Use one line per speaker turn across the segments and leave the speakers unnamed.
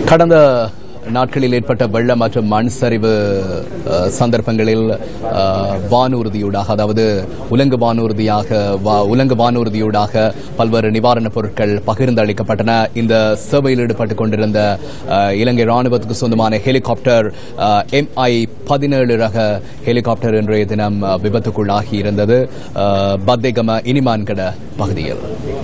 கடந்த நாட்களில் ஏற்பட்ட வெள்ளம் மற்றும் மண் சரிவு சந்தர்ப்பங்களில் வானூர்தியூடாக, அதாவது உலங்கு வானூர்தியூடாக பல்வேறு நிவாரணப் பொருட்கள் பகிர்ந்து அளிக்கப்பட்டன. இந்த சேவையில் ஈடுபட்டுக் கொண்டிருந்த இலங்கை ராணுவத்துக்கு சொந்தமான ஹெலிகாப்டர் MI-17 ரக ஹெலிகாப்டர் இன்றைய தினம் விபத்துக்குள்ளாகி இருந்தது பத்தேகம இனிமான்கட பகுதியில்.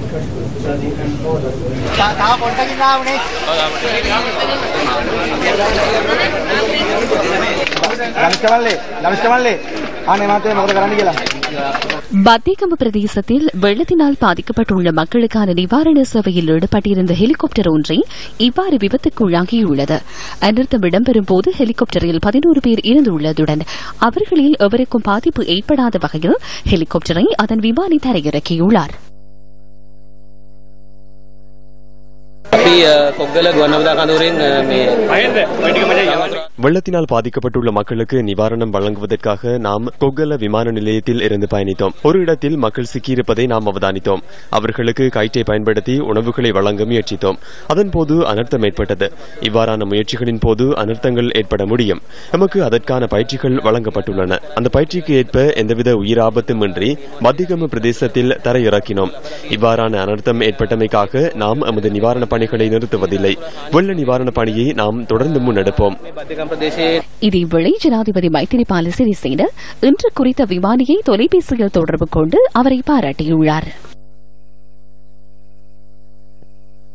பத்தேகம பிரதேசத்தில் வெள்ளத்தினால் பாதிக்கப்பட்டுள்ள மக்களுக்கான நிவாரண சேவையில் ஈடுபட்டிருந்த ஹெலிகாப்டர் ஒன்றை இவ்வாறு விபத்துக்குள்ளாகியுள்ளது. அனர்த்தம் இடம்பெறும் போது ஹெலிகாப்டரில் 11 பேர் இருந்துள்ளதுடன் அவர்களில் எவருக்கும் பாதிப்பு ஏற்படாத வகையில் ஹெலிகாப்டரை அதன் விமானி தரையிறக்கியுள்ளார்.
வெள்ளத்தினால் பாதிக்கப்பட்டுள்ள மக்களுக்கு நிவாரணம் வழங்குவதற்காக நாம் கொக்கல விமான நிலையத்தில் இருந்து பயணித்தோம். ஒரு இடத்தில் மக்கள் சிக்கியிருப்பதை நாம் அவதானித்தோம். அவர்களுக்கு கயிற்றை பயன்படுத்தி உணவுகளை வழங்க முயற்சித்தோம். அதன்போது அனர்த்தம் ஏற்பட்டது. இவ்வாறான முயற்சிகளின் போது அனர்த்தங்கள் ஏற்பட முடியும். நமக்கு அதற்கான பயிற்சிகள் வழங்கப்பட்டுள்ளன. அந்த பயிற்சிக்கு ஏற்ப எந்தவித உயிர் ஆபத்துமின்றி பத்தேகம பிரதேசத்தில் தரையிறக்கினோம். இவ்வாறான அனர்த்தம் ஏற்பட்டமைக்காக நாம் எமது நிவாரண பணிகளை நிறுத்துவதில்லை. வெள்ள நிவாரண பணியை நாம் தொடர்ந்து முன்னெடுப்போம்.
இதேவேளை ஜனாதிபதி மைத்திரிபால சிறிசேன இன்று குறித்த விமானியை தொலைபேசியில் தொடர்பு கொண்டு அவரை பாராட்டியுள்ளார்.